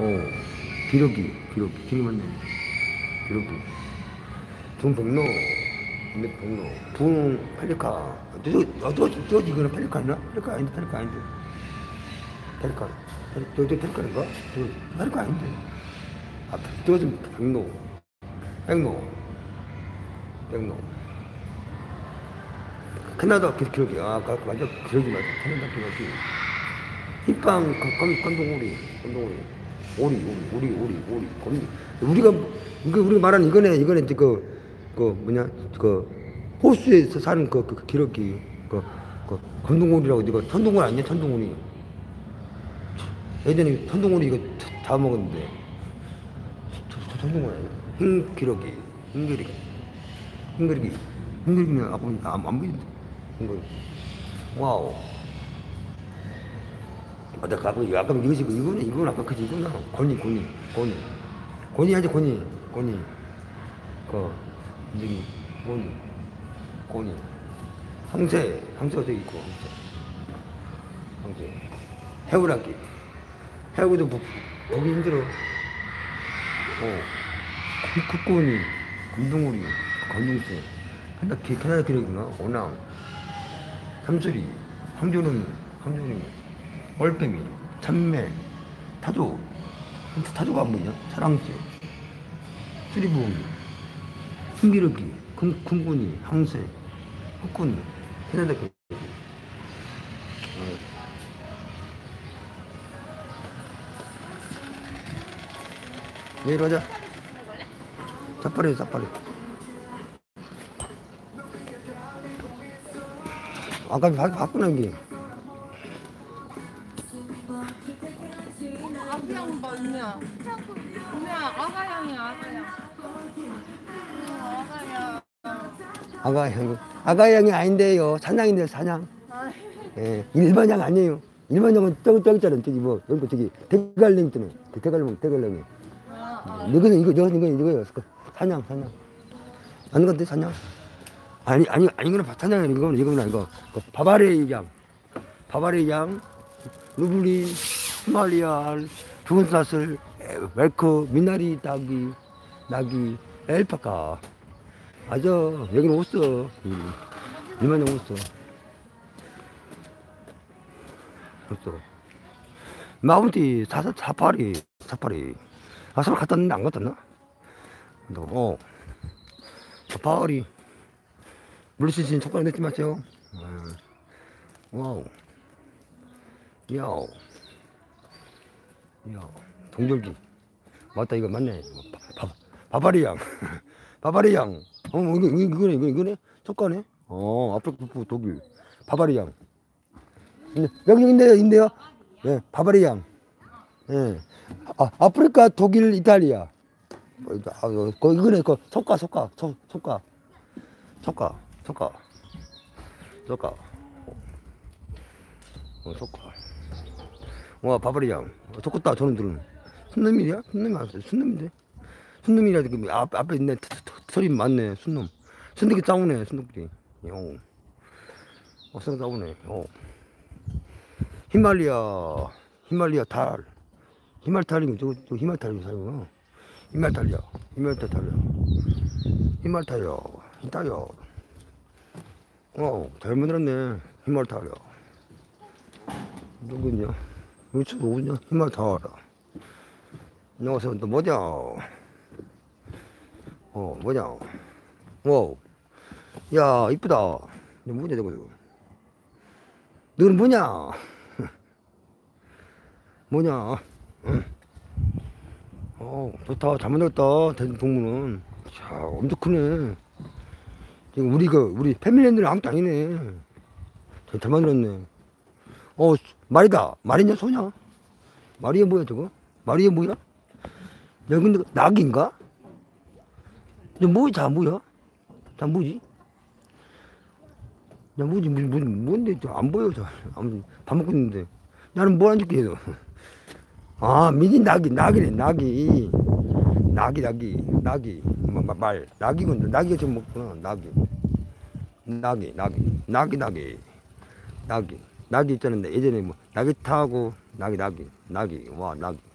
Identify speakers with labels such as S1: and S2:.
S1: 기러기 맞네. 기러기. 중백로, 백로, 붕, 펠리카. 어디 이거는 펠리카 아니야? 펠리카 아닌데, 펠리카 아닌데. 펠리카. 펠리카인가? 펠리카 아닌데. 아, 저기 백로, 백로. 캐나다 기러기. 아, 맞아. 기러기 맞아. 캐나다 기러기. 흰빵, 건동오리. 오리. 우리가 말하는 이거네. 호수에서 사는 기러기. 건동오리라고, 이거 천둥오리 아니야? 천둥오리. 예전에 천둥오리 이거 다 먹었는데. 천둥오리 아니야? 흰기러기는 아까 안 보이는데. 흰기러기. 와우. 아, 나 아까 이거는 아까 그지, 이거나. 고니 하지, 고니. 저기, 고니. 황새가 저기 있고, 황새. 해우도 보기 힘들어. 국고니, 금동오리, 건동새. 캐나다 기러기구나. 오낭, 삼수리, 황조는, 얼빼미, 참매, 타조가 안 보이냐? 사랑새, 수리부엉이, 흰기러기, 쿵kun이, 항새, 흑군이, 캐나다 기러기. 내일 가자. 사파리. 아까 바꾸나 이게.
S2: 아가양 맞냐? 그냥 아가양이야.
S1: 아가양이 아닌데요. 사냥인데, 사냥. 예, 일반 양 아니에요. 일반 양은 저기 있잖아. 저기 대갈랭이 있잖아. 대갈랭이. 이거요. 사냥. 아닌 것 같아, 사냥. 아니구나, 사냥이 이거구나, 이거. 바바레이 양, 루블린, 히말리안, 붉은사슬, 웰크, 미나리 나기, 엘파카. 맞아, 여기는 없어. 일반 양 없어. 마운티, 사파리. 아, 서로 갖다 놨는데 안 갖다 놨나? 사파리. 물리시신 촉각 내지 마세요. 와우. 야우. 동절기. 맞다, 이거 맞네. 바바리 양. 이거네? 촉가네? 아프리카 독일. 바바리 양. 여기 있네요. 예, 바바리 양. 예. 아프리카, 독일, 이탈리아. 이거네, 석가. 와, 바바리 양. 좋겠다, 저놈들은. 순놈이야? 순놈이 아니야? 순놈인데? 순놈이라, 앞에 있네. 소리 많네, 순놈. 순놈이 싸우네, 순놈들이. 순놈 싸우네. 히말리아 달. 히말탈이면 저 히말탈이 살구나. 히말탈이야. 잘 만들었네. 히말탈이야. 누구냐? 누구냐? 히말탈. 안녕하세요. 너 뭐냐? 뭐냐? 와우. 야, 이쁘다. 너 뭐냐, 저거. 너는 뭐냐? 좋다. 잘 만들었다. 동물은. 자, 엄청 크네. 지금 우리 패밀리들은 아무것도 아니네. 잘 만들었네. 말이냐, 소냐? 말이야, 뭐야, 저거? 말이야, 뭐야? 여기 근데 낙인가? 이제 잘 뭐야? 잘 뭐지? 야, 뭔데, 안 보여, 밥 먹고 있는데. 나는 뭐 안 줄게, 너. 미니 낙이네, 낙이. 낙이군. 낙이가 좀 먹구나, 낙이 있잖아. 예전에 낙이 타고, 낙이. 와, 낙이.